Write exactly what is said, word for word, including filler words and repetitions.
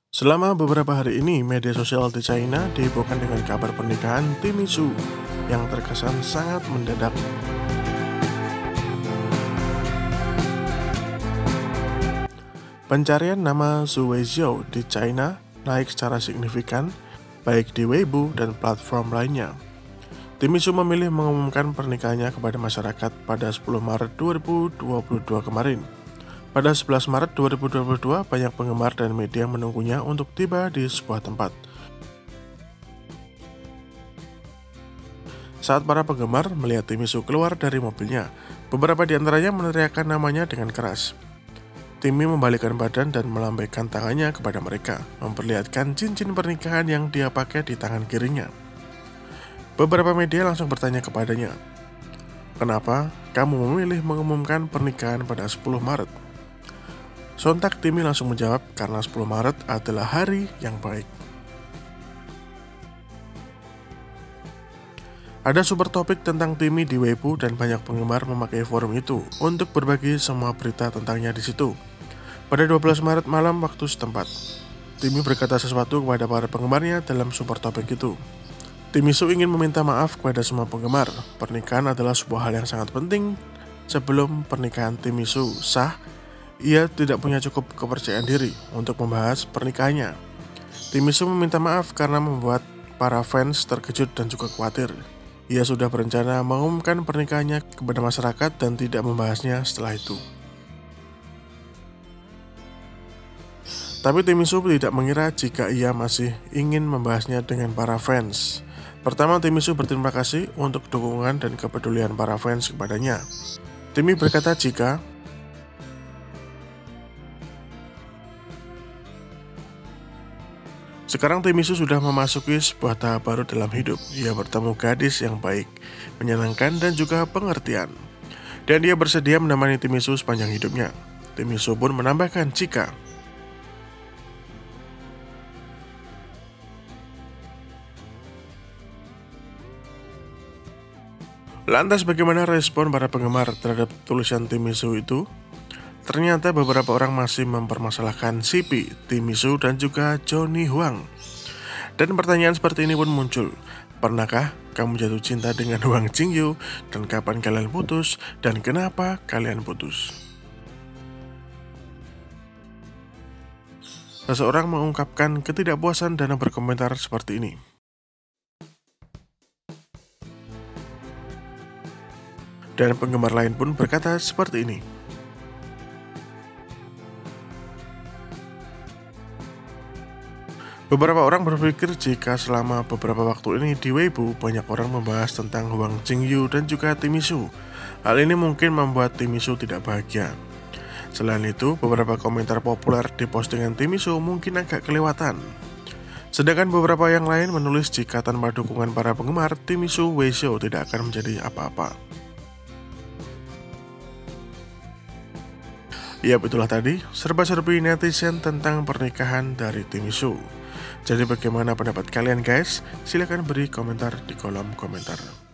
Selama beberapa hari ini, media sosial di China dihebohkan dengan kabar pernikahan Timmy Su yang terkesan sangat mendadak. Pencarian nama Su Weizhou di China naik secara signifikan, baik di Weibo dan platform lainnya. Timmy Su memilih mengumumkan pernikahannya kepada masyarakat pada sepuluh Maret dua ribu dua puluh dua kemarin. Pada sebelas Maret dua ribu dua puluh dua, banyak penggemar dan media menunggunya untuk tiba di sebuah tempat. Saat para penggemar melihat Timmy Su keluar dari mobilnya, beberapa di antaranya meneriakkan namanya dengan keras. Timmy membalikkan badan dan melambaikan tangannya kepada mereka, memperlihatkan cincin pernikahan yang dia pakai di tangan kirinya. Beberapa media langsung bertanya kepadanya, "Kenapa kamu memilih mengumumkan pernikahan pada sepuluh Maret?" Sontak Timmy langsung menjawab karena sepuluh Maret adalah hari yang baik. Ada super topik tentang Timmy di Weibo dan banyak penggemar memakai forum itu untuk berbagi semua berita tentangnya di situ. Pada dua belas Maret malam waktu setempat, Timmy berkata sesuatu kepada para penggemarnya dalam super topik itu. Timmy Su ingin meminta maaf kepada semua penggemar. Pernikahan adalah sebuah hal yang sangat penting. Sebelum pernikahan Timmy Su sah, ia tidak punya cukup kepercayaan diri untuk membahas pernikahannya. Timmy Su meminta maaf karena membuat para fans terkejut dan juga khawatir. Ia sudah berencana mengumumkan pernikahannya kepada masyarakat dan tidak membahasnya setelah itu. Tapi Timmy Su tidak mengira jika ia masih ingin membahasnya dengan para fans. Pertama, Timmy Su berterima kasih untuk dukungan dan kepedulian para fans kepadanya. Timmy berkata jika sekarang Timmy Su sudah memasuki sebuah tahap baru dalam hidup. Ia bertemu gadis yang baik, menyenangkan dan juga pengertian. Dan dia bersedia menemani Timmy Su sepanjang hidupnya. Timmy Su pun menambahkan jika lantas bagaimana respon para penggemar terhadap tulisan Timmy Su itu? Ternyata beberapa orang masih mempermasalahkan C P, Timmy Su dan juga Johnny Huang. Dan pertanyaan seperti ini pun muncul. Pernahkah kamu jatuh cinta dengan Huang Jingyu? Dan kapan kalian putus? Dan kenapa kalian putus? Seseorang mengungkapkan ketidakpuasan dan berkomentar seperti ini. Dan penggemar lain pun berkata seperti ini. Beberapa orang berpikir jika selama beberapa waktu ini di Weibo banyak orang membahas tentang Huang Jingyu dan juga Timmy Su. Hal ini mungkin membuat Timmy Su tidak bahagia. Selain itu, beberapa komentar populer di postingan Timmy Su mungkin agak kelewatan. Sedangkan beberapa yang lain menulis jika tanpa dukungan para penggemar, Timmy Su Weizhou tidak akan menjadi apa-apa. Ya, itulah tadi serba-serbi netizen tentang pernikahan dari Timmy Su. Jadi bagaimana pendapat kalian guys? Silahkan beri komentar di kolom komentar.